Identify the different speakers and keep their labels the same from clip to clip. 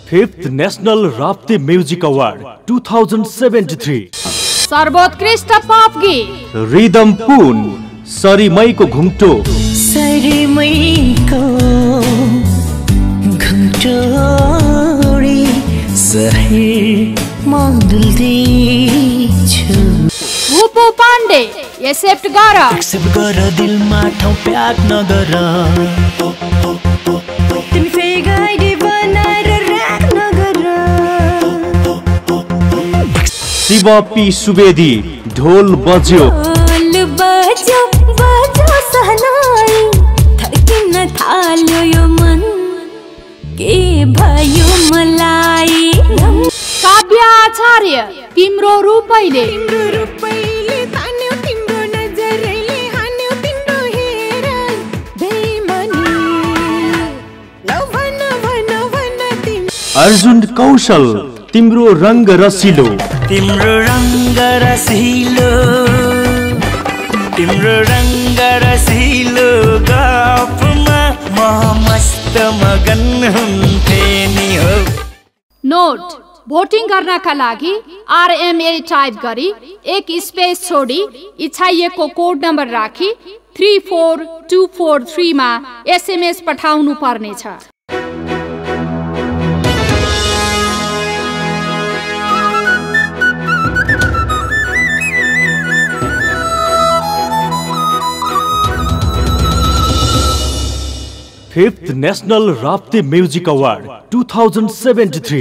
Speaker 1: 5th National Rapti Music Award 2073
Speaker 2: सर्वोत्कृष्ट pop गीत
Speaker 1: rhythm पुन सरिमैको घुम्टो
Speaker 3: सरिमैको घुम्टोरी सहर मदुल्दैछु
Speaker 2: भूपू पाण्डे एक्सेप्ट गर
Speaker 3: दिलमा ठाउँ प्याक नगर तिमी फेगाइडी बनाएर राख्न गर
Speaker 1: शिव पी सुवेदी ढोल बज्यो
Speaker 3: सहनाई थर्किन थाल्यो यो मन के भयो मलाई
Speaker 2: काव्य आचार्य तिम्रो रूपैले
Speaker 3: तान्यो तिम्रो नजरले हान्यो तिम्रो हेर बेइमानी लौ भन भन भन तिमी
Speaker 1: अर्जुन कौशल तिम्रो रंग रसिलो
Speaker 3: तिम्रो रंग रसिलो तिम्रो रंग रसिलो गफमा म मस्त मगन हुन्थे नि हो।
Speaker 2: नोट भोटिङ गर्नका लागि RMA टाइप गरी एक स्पेस छोडी इच्छाइएको कोड नम्बर राखी 34243 मा SMS पठाउनु पर्नेछ।
Speaker 1: Fifth National Rapti Music Award 2073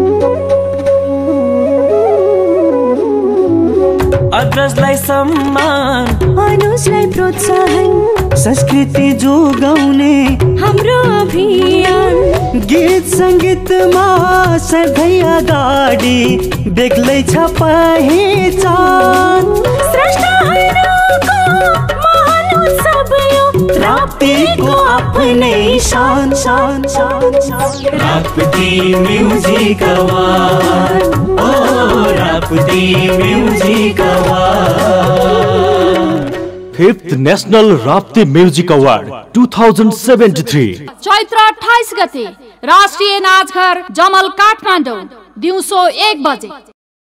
Speaker 3: अग्रजलाई सम्मान अनुजलाई प्रोत्साहन संस्कृति जोगाउने हाम्रो अभियान गीत संगीतमा सधैँ अगाडि बेग्लै छ पहिचान स्रष्टाहरूको महान उत्सव यो राप्तीको आफ्नै शान शान शान राप्ती म्युजिक अवार्ड ओ Rapti music award
Speaker 1: 5th National Rapti Music Award 2073
Speaker 2: चैत्र 28 गते राष्ट्रिय नाचघर जमल काठमाडौँ दिउँसो 1 बजे।